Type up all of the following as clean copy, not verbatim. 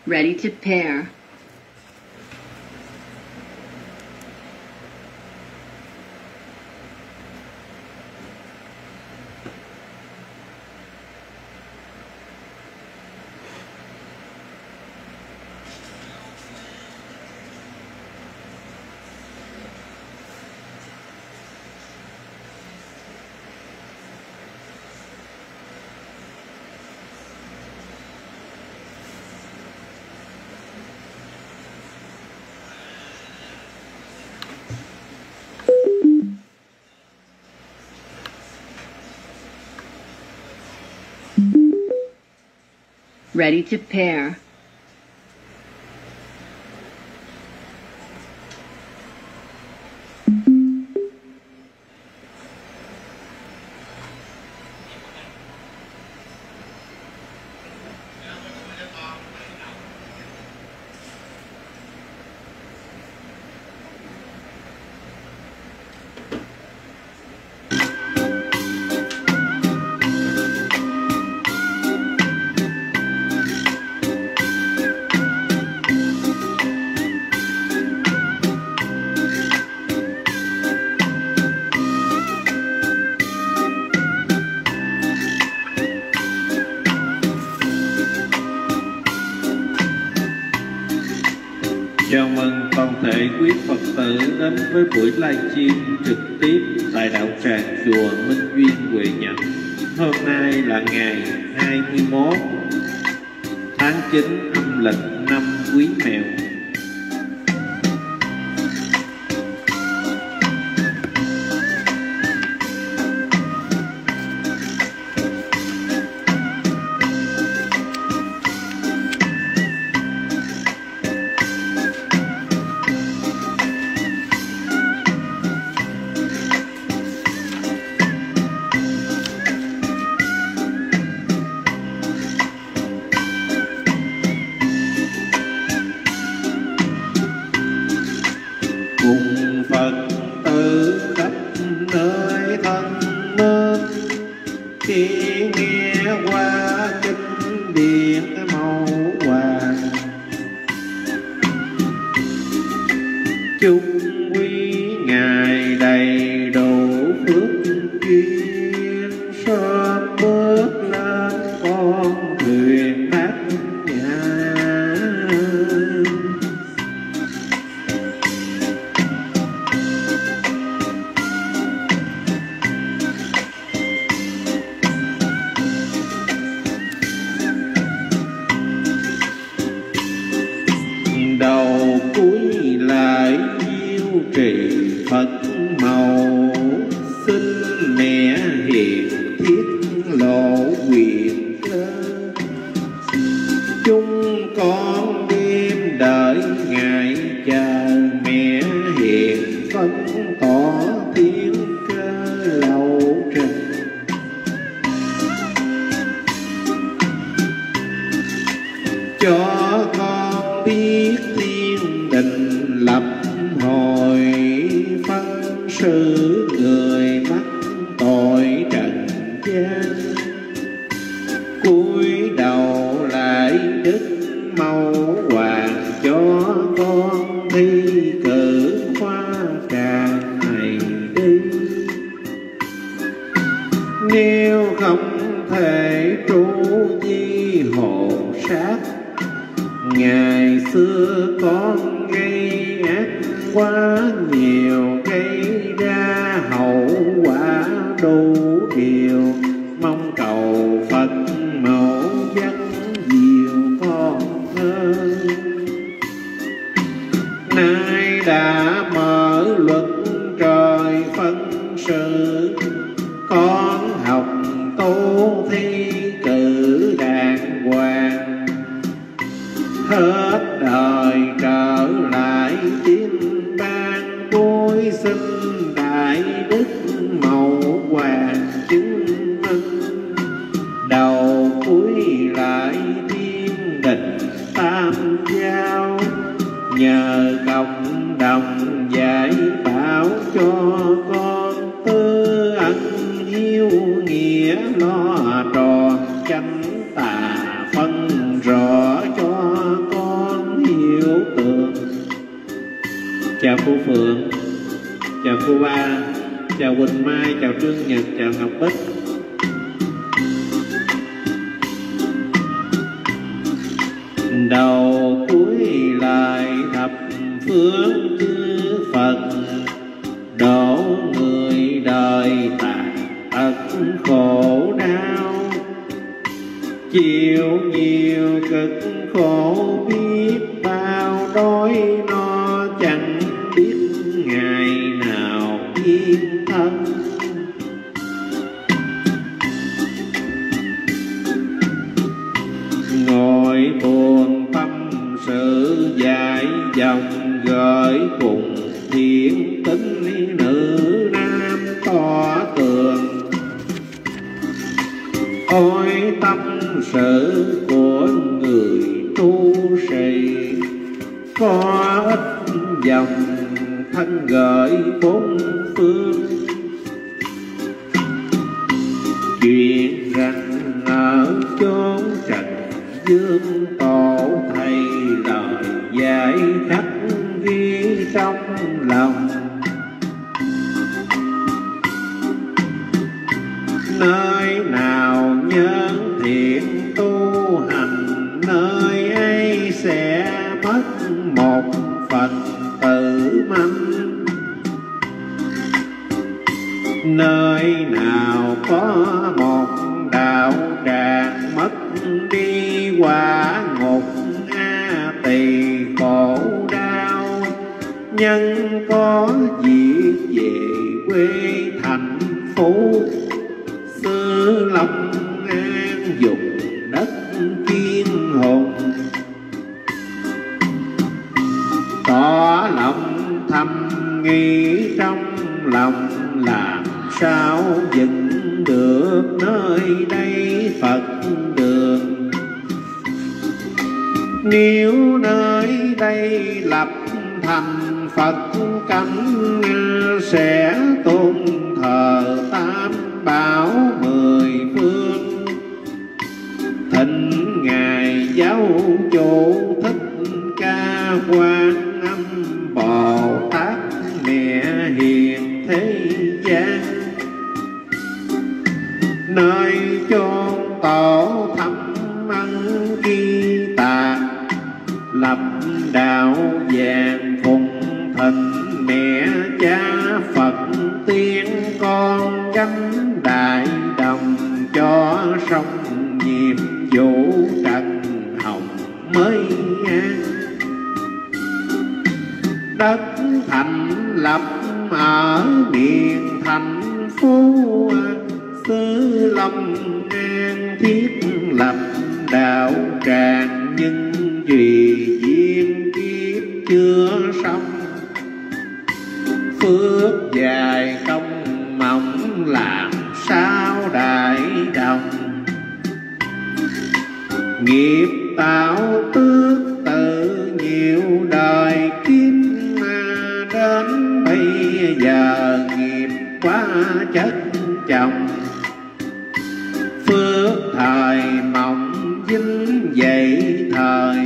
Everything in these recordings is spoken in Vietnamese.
Ready to pair. Ready to pair. Chào mừng toàn thể quý Phật tử đến với buổi livestream trực tiếp tại đạo tràng chùa Minh Duyên Huệ Nhẫn. Hôm nay là ngày 21 tháng 9 âm lịch năm Quý Mèo. Cùng Phật tử khắp nơi thân mến, khi nghe qua kinh điển màu hoàng, chúc quý ngài đầy đủ phước duyên, sớm bước lên con thuyền bát nhã. Đầu cuối lại diêu trì Phật màu, xin mẹ hiền thiết lộ quyền cơ, chúng con đêm đợi ngày chờ mẹ hiền phân tỏ thiên cơ lậu trần. Cho con biết thiên đình lập hồi, phân xử người mắc tội trần gian, cúi đầu lại đức mâu hoàng, cho con thi cử khoa tràng này đi. Nếu không thể tru di hộ sát, ngày xưa con gây ác quá nhiều, gây ra hậu quả đủ điều, mong cầu Phật mẫu dắt dìu con hơn. Nay đã mở luật trời phân sự, con học tu thi cử đàng hoàng, hết đời trở lại tiên ban, cúi xin đại đức mẫu hoàng chứng minh. Đầu cúi lại thiên đình tam giáo, nhờ cộng đồng dạy bảo cho con tư ân hiếu nghĩa, lo tròn chánh tà phân rõ cho con. chào cô Phượng, chào cô Ba, chào Quỳnh Mai, chào Trương Nhật, chào Ngọc Bích. Đầu cuối lại thập phương chư Phật, độ người đời tàn tật khổ đau, chịu nhiều cực khổ biết bao, đói no chẳng biết ngày nào yên thân. Ngồi buồn tâm sự dài dòng, gửi cùng thiện tính nữ nam tỏ tường. Ôi tâm sự của người tu sĩ, có ít dòng thân gửi bốn phương. Chuyện rằng ở chốn trần dương, tổ thầy lời giải khắc ghi trong lòng. Nơi nào nhân thiện tu hành, nơi ấy sẽ mất một phần tự manh. Nơi nào có một đạo tràng, mất đi quả ngục a tỳ khổ đau. Nhân có việc về quê thành phố, xứ Long An dùng đất kiên hùng. Tỏ lòng thầm nghĩ trong lòng, làm sao dựng được nơi đây Phật đường. Nếu nơi đây lập thành Phật cảnh, sẽ tôn thờ tam bảo mười phương. Thỉnh ngài giáo chủ Thích Ca Quan Âm Bồ Tát, mẹ hiền thế gian. Nơi chốn tổ thăm ân ghi tạc, lập đạo vàng phụng thịnh mẹ cha Phật tiên. Con gánh đại đồng cho xong nhiệm vụ, trần hồng mới an. Đất thành lập ở miền thành phố, xứ Long An thiết lập đạo tràng. Nhưng vì duyên kiếp chưa xong, phước dài công mong làm sao đại đồng. Nghiệp tạo tước tự nhiều đời kiếp, mà đến bây giờ nghiệp quá chất chồng. Phước thời mộng dính dậy thời,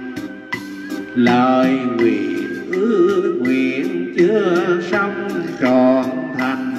lời nguyện ước nguyện chưa xong trọn thành.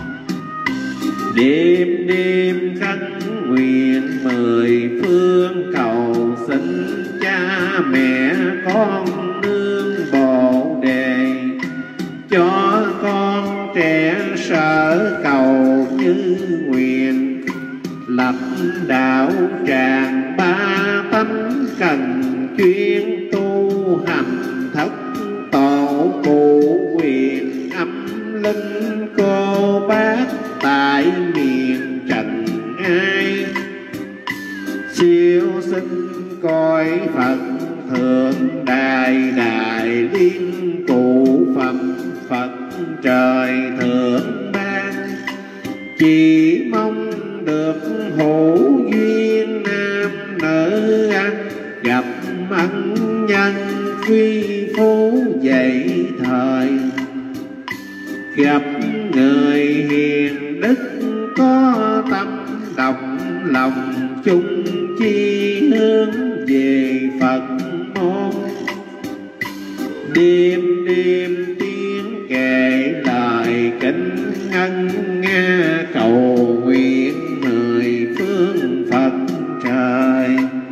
Đêm đêm khấn nguyện mười phương, cầu xin cha mẹ con nương Bồ Đề. Cho con trẻ sở cầu như nguyện, lập đạo tràng ba tánh cần chuyên tu hành. Thất tổ cụ quyền âm linh cô bác, tại miền trần ai. Siêu sinh coi Phật thượng đài, đài liên cụ phẩm Phật trời thượng ban. Chỉ mong được hữu duyên nam nữ ăn, gặp ân nhân phi phú dậy thời. Gặp người hiền đức có tâm đồng lòng, chung chi hướng về Phật môn. Đêm đêm đêm tiếng kể lời kính ngân nga cầu nguyện mười phương Phật trời.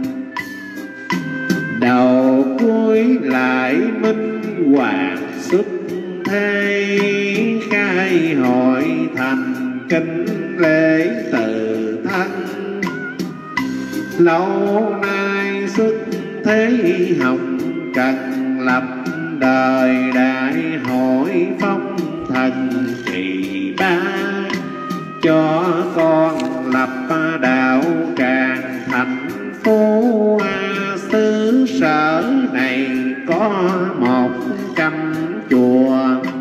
Đầu cuối lại minh hoàng xuất thế, khai hội thành kính lễ từ thân. Lâu nay xuất thế học trần, lập đời đại hội phong thần kỳ ba. Cho con lập đạo tràng thành phố, xứ sở này có 100 chùa.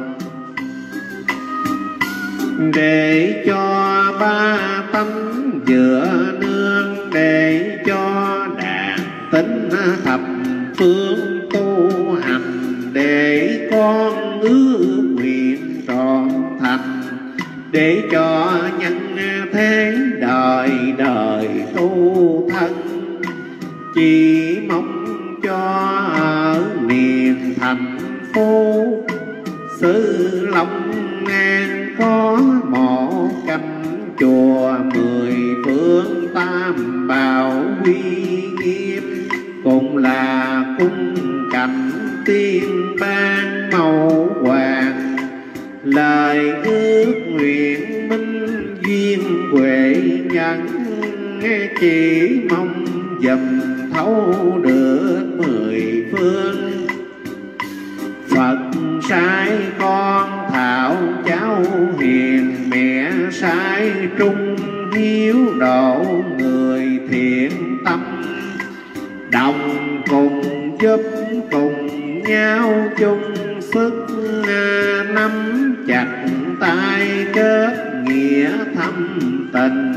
Để cho ba tánh giữa nương, để cho đàn tính thập phương tu hành. Để con ước nguyện trọn thành, để cho nhân thế đời đời tu thân. Chỉ mong cho ở miền thành phố xứ Long An có 100 chùa, 10 phương tam bảo uy nghiêm. Cùng là cung cảnh tiên ban màu hoàng, lời ước nguyện minh duyên huệ nhân. Chỉ mong dầm thấu được 10 phương. Phật sai con thảo cháu hiền, mẹ sai trung hiếu độ người thiện tâm. Đồng cùng giúp cùng nhau chung sức, nắm chặt tay kết nghĩa thâm tình.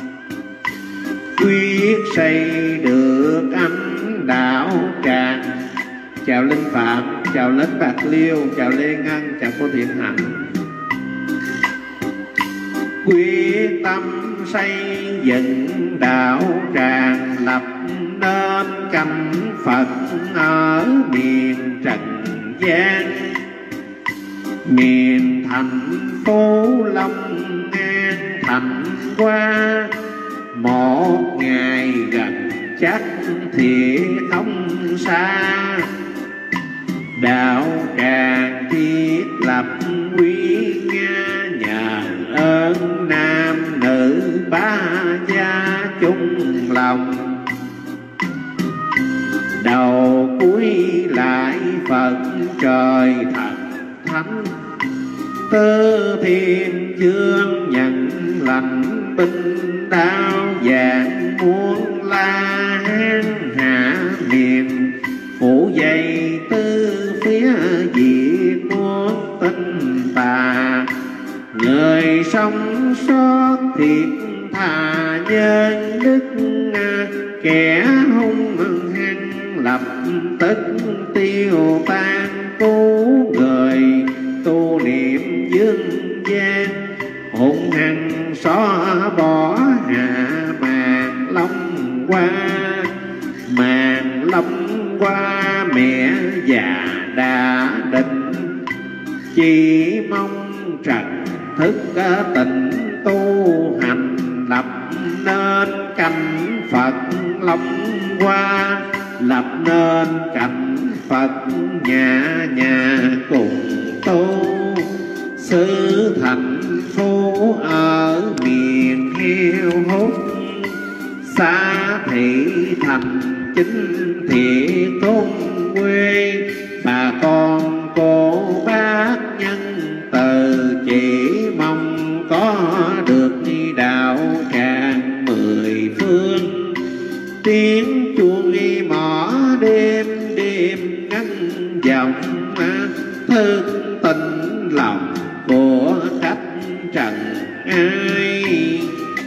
Quyết xây được ánh đạo tràng. Chào Linh Phạm, chào Lến Bạc Liêu, chào Lê Ngân, chào cô Thiện Hạnh. Quyết tâm xây dựng đạo tràng, lập nên cảnh Phật ở miền trần gian. Miền thành phố Long An thành qua, một ngày gần chắc thì không xa. Đạo tràng thiết lập quý nga, nhờ ơn nam nữ ba gia chung lòng. Đầu cuối lại Phật trời thần thánh, Tứ Thiên Vương nhận lành binh đao vàng muôn la hán. Hạ miền phủ dày tư phía Việt muôn tinh tà. Người sống sót thiệt thà nhân đức, kẻ hung hăng lập tức tiêu tan. Cứu người tu niệm dương gian, hung hăng xóa bỏ hạ màn long qua. Màn long qua mẹ già đã định, chỉ mong trần thức tình tu hành. Lập nên cảnh Phật long qua, lập nên cảnh Phật nhà nhà cùng tu. Xứ thành phố ở miền heo hút, xa thị thành chính thiệt thôn quê. Bà con cô bác nhân từ, chỉ mong có được đạo tràng 10 phương. Tiếng chuông mõ đêm đêm ngân vọng, thức tình lòng của khách trần ai.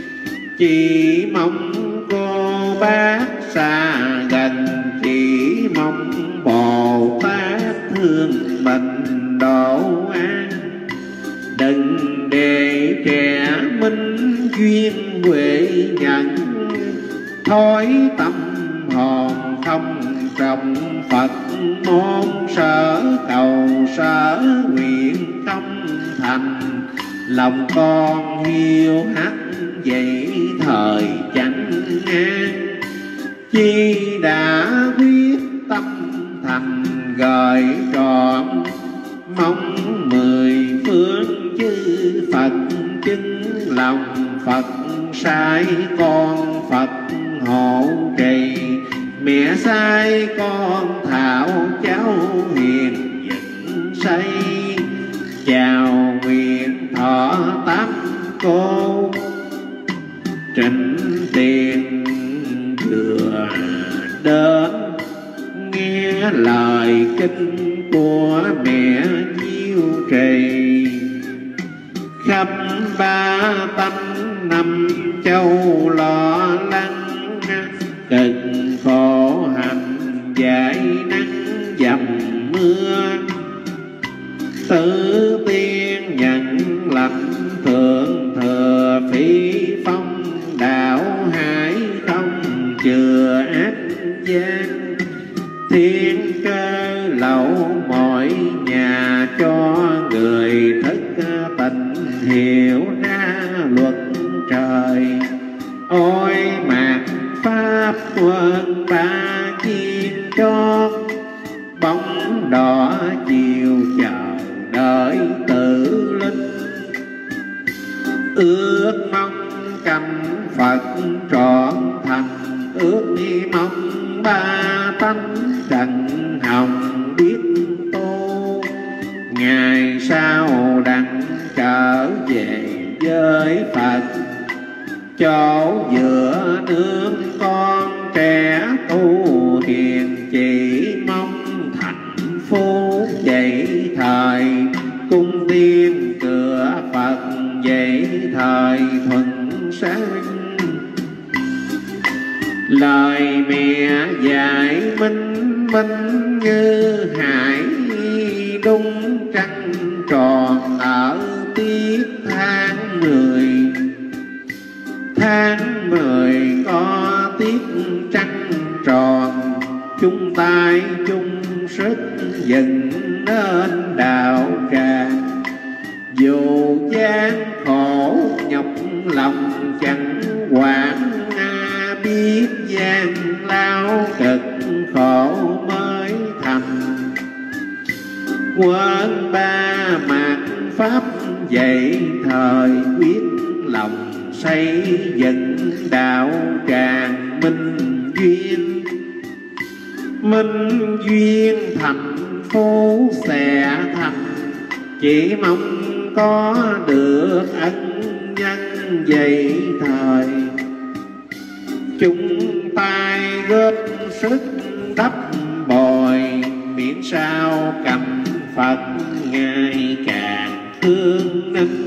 Chỉ mong cô bác xa gần, chỉ mong Bồ Tát thương mình độ an. Đừng để trẻ minh duyên huệ nhận, thói tâm hồn không trọng Phật môn sở cầu sở nguyện không thành, lòng con hiu hắt vậy thời chẳng an. Chi đã quyết tâm thành gợi trọn, mong mười phương chư Phật chứng lòng Phật sai con Phật hộ trì. Mẹ sai con thảo cháu hiền dựng xây, chào nguyện thọ tám cô trịnh tiền vừa đến. Nghe lời kinh của mẹ diêu trì, khắp ba tánh năm châu lo lắng, cực khổ hành giải nắng dầm mưa. Tứ tiên nhận lãnh thượng thừa phi phong, đạo hải không chừa ác gian. Thiên cơ lậu mọi nhà cho người thức tình, hiểu ra luật trời. Ôi mạt pháp quân ba chiên cho, bóng đỏ chiều chờ đợi tự linh. Ước mong cảnh Phật trọn thành, ước đi mong ba tánh trần hồng biết tô. Ngày sau đặng trở về với Phật, chỗ giữa nương con trẻ tu hiền. Chỉ mong thành phúc vậy thời, cung tiên cửa Phật vậy thời thuận sáng. Lời mẹ dạy minh minh như hải, đúng trăng tròn ở tiết tháng 10. Tháng 10 có tiết trăng tròn, chung tay chung sức dựng nên đạo tràng. Dù gian khổ nhọc lòng chẳng quản, biết gian lao cực khổ mới thành. Quân ba mạt pháp dạy thời, quyết lòng xây dựng đạo tràng minh duyên. Minh duyên thành phố sẽ thành, chỉ mong có được ân nhân vậy thời. Chúng tay góp sức đắp bồi, miễn sao cầm Phật ngày càng thương nâng.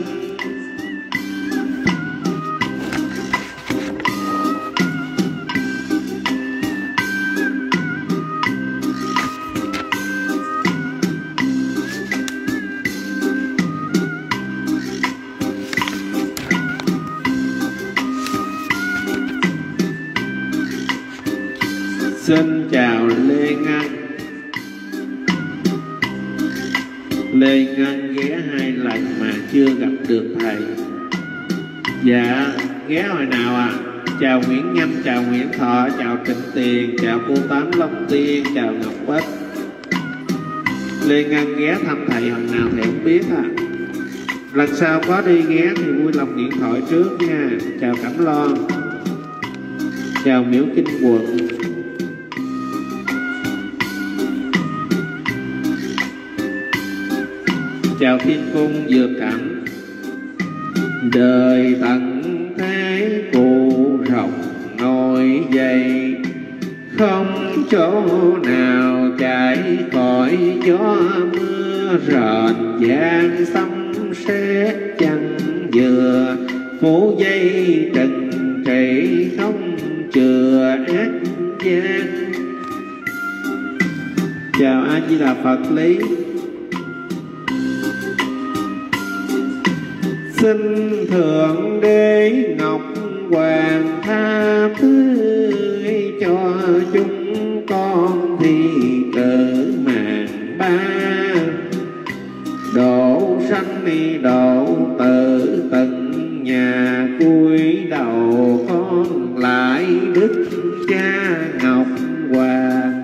Xin chào Lê Ngân. Lê Ngân ghé 2 lần mà chưa gặp được thầy. Dạ, ghé hồi nào à? Chào Nguyễn Nhâm, chào Nguyễn Thọ, chào Trịnh Tiền, chào cô Tám Long Tiên, chào Ngọc Bích. Lê Ngân ghé thăm thầy hồi nào thầy không biết à? Lần sau có đi ghé thì vui lòng điện thoại trước nha. Chào Cẩm Loan, chào Miễu Kinh Quận. Chào Thiên Cung Dược Cảnh. Đời tận thế cụ rộng nổi dậy, không chỗ nào chạy khỏi gió mưa rền. Gian xâm xét chẳng vừa, phủ dây trần trị không chừa ác gian. Chào A Di Đà Phật Lý. Xin Thượng Đế Ngọc Hoàng tha thứ cho chúng con độ tự từng nhà cúi đầu con lại đức cha ngọc hoàng.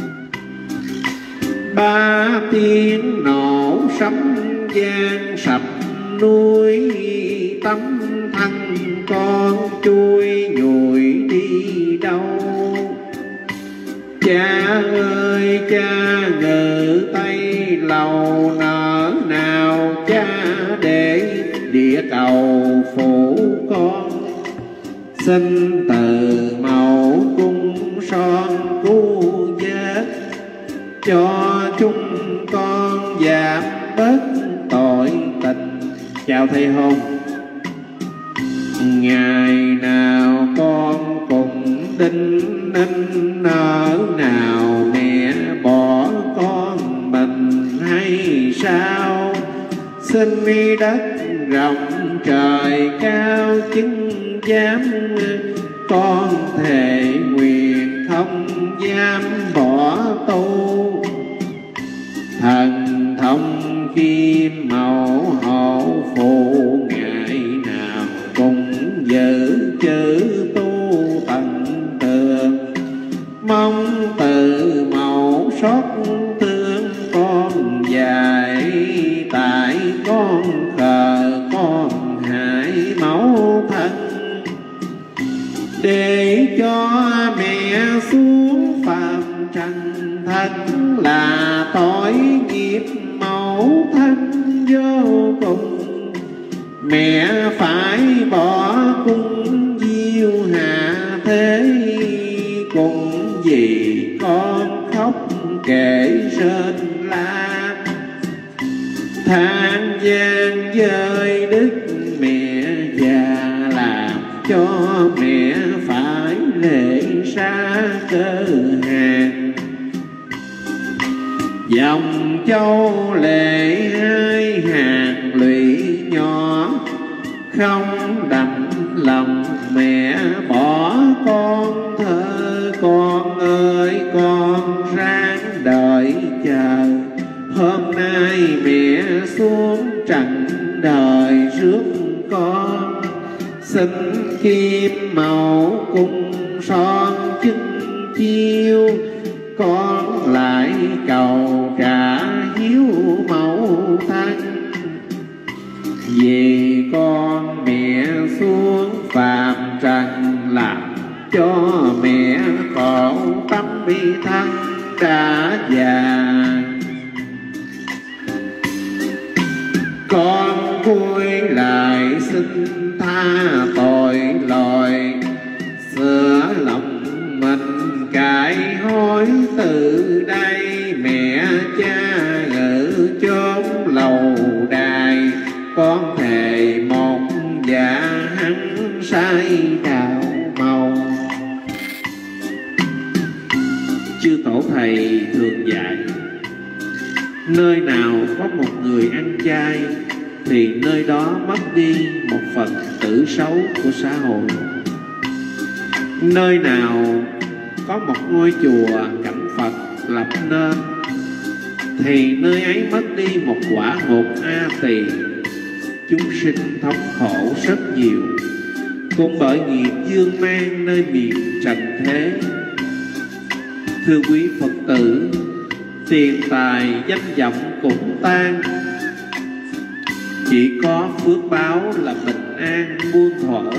Ba tiếng nổ sấm vang sập núi, tấm thân con chui nhùi đi đâu. Cha ơi cha ngự tay lầu nở nào cha để địa cầu phủ con. Xin từ mẫu cung son cứu vớt cho chúng con giảm bớt tội tình. Chào thầy Hùng. Ngày nào con cùng đinh ninh nở nào mẹ bỏ con mình hay sao? Xin mi đất rộng trời cao chứng giám, con thề nguyện không dám bỏ tu. Thần thông kim mẫu hộ phụ ngày nào cũng giữ chữ tu tận tường. Mong từ mẫu xót thương con dạy, tại con khờ con hại mẫu thân. Để cho mẹ xuống phàm trần thật là tội nghiệp mẫu thân vô cùng. Mẹ phải bỏ cung diêu hạ thế, cùng vì con khóc kể rên la. Than gian dơi đức mẹ già, làm cho mẹ phải lệ xa cơ hàng. Dòng châu lệ hai hàng lụy nhỏ, không đành lòng mẹ bỏ con thơ. Con ơi con ráng đợi chờ, hôm nay mẹ xuống trần đời rước con. Xin kim mẫu cung son chứng chiêu, con lại cầu trả hiếu mẫu thân. Vì con mẹ xuống phàm trần, làm cho mẹ khổ tâm bi thân đã già. Con vui lại xin tha tội lỗi, sửa lòng mình cải hối từ đây. Mẹ cha ngự chốn lầu đài, con thề một dạ hắn sai đạo màu. Chư tổ thầy thường dạy, nơi nào có một người ăn chay thì nơi đó mất đi một phần tử xấu của xã hội. Nơi nào có một ngôi chùa cảnh Phật lập nên thì nơi ấy mất đi một quả ngục A Tỳ. Chúng sinh thống khổ rất nhiều, cũng bởi nghiệp dương mang nơi miền trần thế. Thưa quý Phật tử, tiền tài danh vọng cũng tan, chỉ có phước báo là bình an muôn thuở.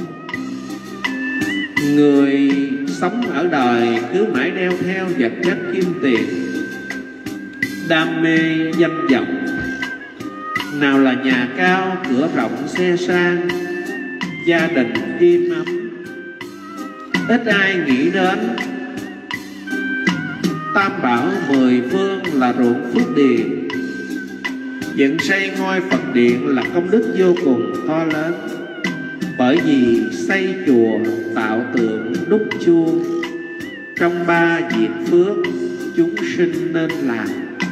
Người sống ở đời cứ mãi đeo theo vật chất kim tiền, đam mê danh vọng, nào là nhà cao cửa rộng xe sang, gia đình im ấm. Ít ai nghĩ đến tam bảo mười phương là ruộng phước điền. Dựng xây ngôi Phật điện là công đức vô cùng to lớn, bởi vì xây chùa tạo tượng đúc chuông. Trong ba việc phước chúng sinh nên làm.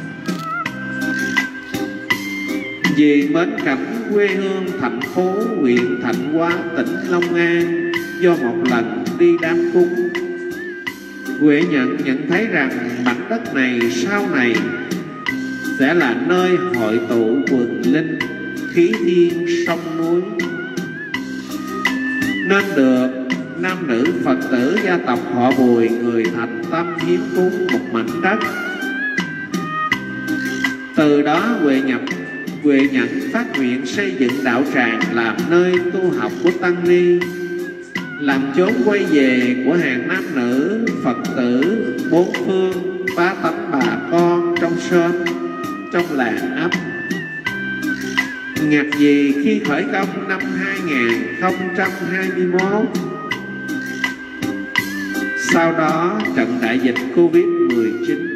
Vì mến cảnh quê hương thành phố huyện Thạnh Hóa tỉnh Long An, do một lần đi đám cúng, Huệ nhận thấy rằng mảnh đất này sau này sẽ là nơi hội tụ quần linh, khí thiên sông núi. Nên được nam nữ Phật tử gia tộc họ Bùi người thành tâm hiến cúng một mảnh đất. Từ đó Huệ Nhẫn phát nguyện xây dựng đạo tràng làm nơi tu học của tăng ni, làm chốn quay về của hàng nam nữ Phật tử bốn phương, bá tánh bà con trong xóm, trong làng ấp. Ngạc gì khi khởi công năm 2021, sau đó trận đại dịch Covid-19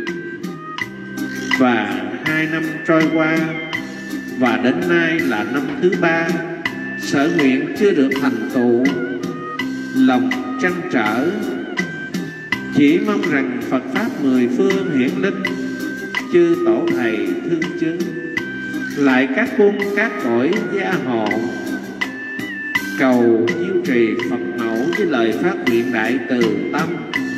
và 2 năm trôi qua, và đến nay là năm thứ 3, sở nguyện chưa được thành tựu. Lòng trăn trở, chỉ mong rằng Phật Pháp mười phương hiển linh, chư tổ thầy thương chứng, lại các cung các cõi gia hộ, cầu diêu trì Phật mẫu với lời phát nguyện đại từ tâm,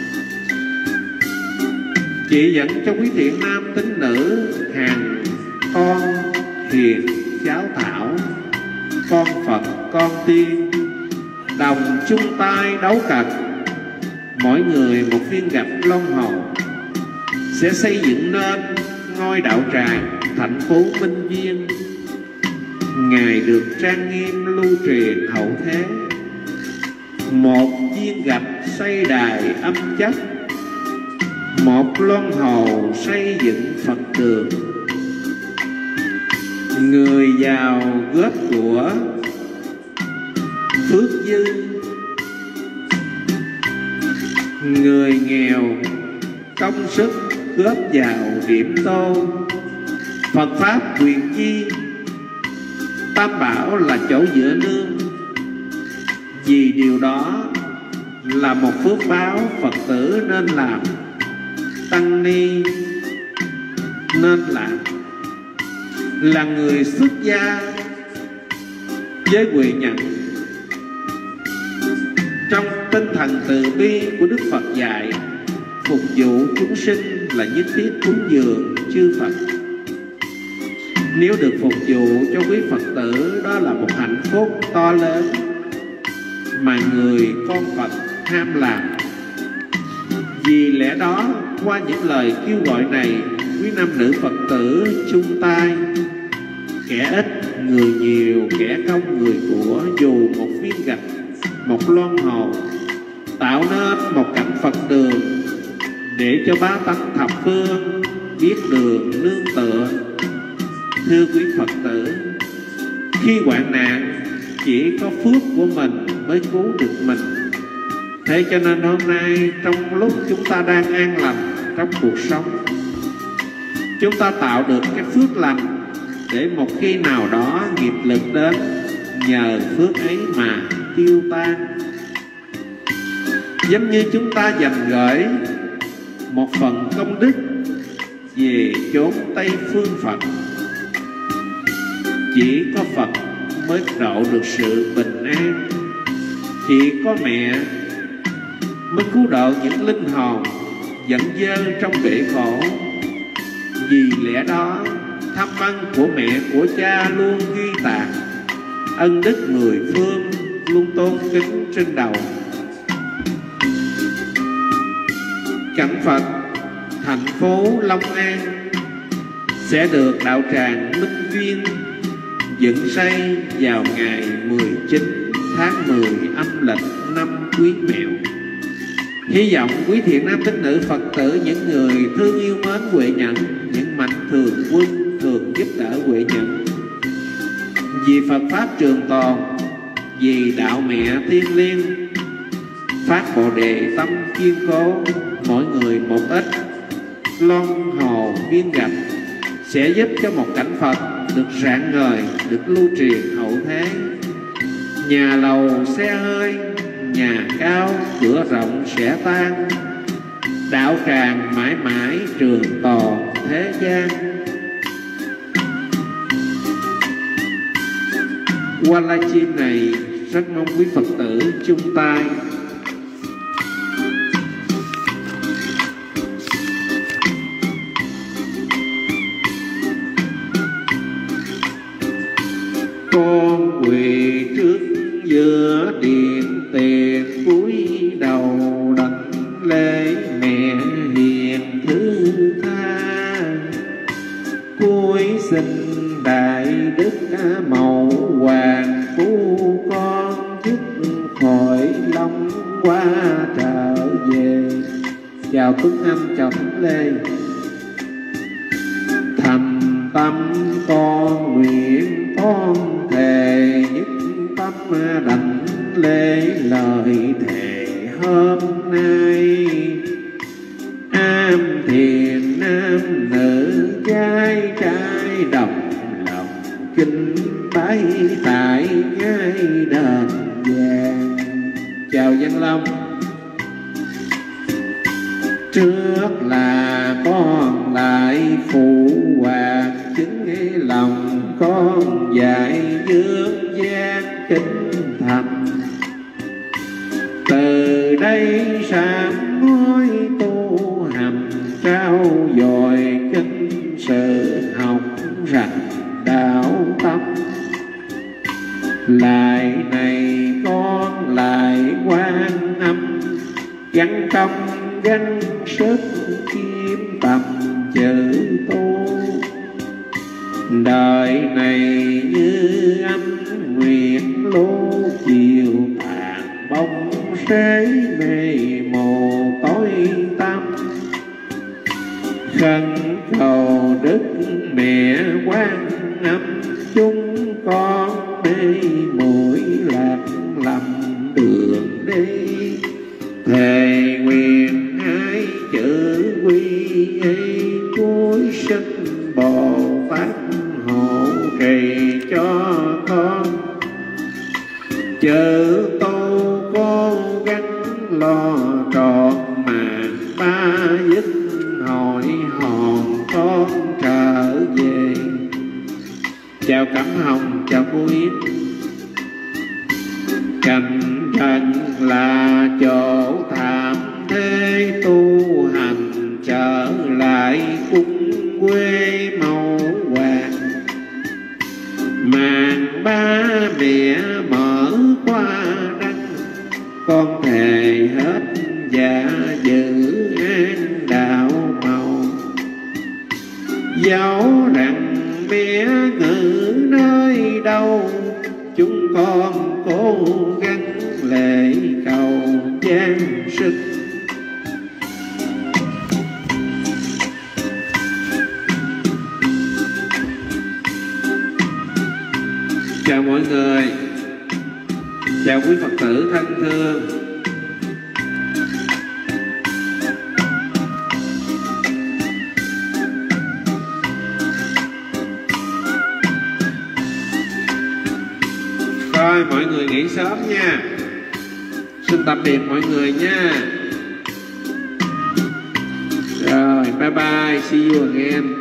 chỉ dẫn cho quý thiện nam tín nữ hàng con hiền cháu thảo, con Phật con tiên, đồng chung tay đấu cật, mỗi người một viên gạch long hồn, sẽ xây dựng nên ngôi đạo tràng thành phố Minh Viên, ngày được trang nghiêm lưu truyền hậu thế. Một viên gạch xây đài âm chất, một luân hồ xây dựng Phật đường. Người giàu góp của phước dư, người nghèo công sức góp vào điểm tô. Phật Pháp quyền chi, Tam Bảo là chỗ dựa nương. Vì điều đó là một phước báo Phật tử nên làm, tăng ni nên làm. Là người xuất gia với Huệ Nhẫn, trong tinh thần từ bi của Đức Phật dạy, phục vụ chúng sinh là nhất thiết cúng dường chư Phật. Nếu được phục vụ cho quý Phật tử, đó là một hạnh phúc to lớn mà người con Phật ham làm. Vì lẽ đó, qua những lời kêu gọi này, quý nam nữ Phật tử chung tay, kẻ ít người nhiều, kẻ công người của, dù một viên gạch, một loan hồ, tạo nên một cảnh Phật đường để cho bá tánh thập phương biết đường nương tựa. Thưa quý Phật tử, khi hoạn nạn chỉ có phước của mình mới cứu được mình. Thế cho nên hôm nay, trong lúc chúng ta đang an lành trong cuộc sống, chúng ta tạo được cái phước lành để một khi nào đó nghiệp lực đến, nhờ phước ấy mà tiêu tan. Giống như chúng ta dành gửi một phần công đức về chốn Tây phương Phật. Chỉ có Phật mới độ được sự bình an, chỉ có mẹ mới cứu độ những linh hồn dẫn dơ trong bể khổ. Vì lẽ đó, thâm ân của mẹ của cha luôn ghi tạc, ân đức mười phương luôn tôn kính trên đầu. Cảnh Phật thành phố Long An sẽ được đạo tràng Minh Viên dựng xây vào ngày 19 tháng 10 âm lịch năm Quý Mẹo. Hy vọng quý thiện nam tín nữ Phật tử, những người thương yêu mến Huệ Nhẫn, những mạnh thường quân thường giúp đỡ Huệ Nhẫn, vì Phật Pháp trường tồn, vì đạo mẹ thiêng liêng, phát Bồ Đề tâm kiên cố, mỗi người một ít, loan hồ viên gạch sẽ giúp cho một cảnh Phật được rạng ngời, được lưu truyền hậu thế. Nhà lầu xe hơi, nhà cao cửa rộng sẽ tan, đạo tràng mãi mãi trường tồn thế gian. Qua livestream này, rất mong quý Phật tử chung tay cửa điện tiền cúi đầu đảnh lễ mẹ hiền thứ tha. Cúi xin đại đức mẫu hoàng phú con dứt khỏi long qua trở về. Chào Tuấn Anh, chào Thánh Lê. Thành tâm con nguyện con thề nhất tâm đảnh lễ lời thề hôm nay. Am thiền nam nữ trai trai đồng lòng kinh bái tại ngay đền vàng. Chào Văn Long. Trước là con lại phụ hoàng chứng lòng con dạy dương gian kính thành. Từ đây sám hối tu hành trao dồi kinh sự học rành đạo tâm. Lại này con lại Quan Âm gắn công gắng sức kiếm tầm chữ tu. Đời này như ánh nguyệt lô chiều tàn bóng rễ mê mù tối tăm. Khẩn cầu Đức Mẹ Quan Âm chúng con mê muội lạc lầm đường đi. Thề nguyện hai chữ quy y cuối sức Bồ Tát hộ trì cho con. Chữ tu cố gắng lo trọn màn ba dứt hỏi hòn con trở về. Chào Cẩm Hồng, chào cô Yến. Cảnh trần là chỗ thảm thế tu hành trở lại cung quê mẫu hoàng. Màn ba mẹ mở qua đăng con thề hết dạ giữ an đạo màu. Dẫu rằng mẹ ngự nơi đâu chúng con cố gắng lễ cầu trang sức. Chào mọi người, chào quý Phật tử thân thương. Rồi mọi người nghỉ sớm nha. Xin tạm biệt mọi người nha. Rồi bye bye, see you again.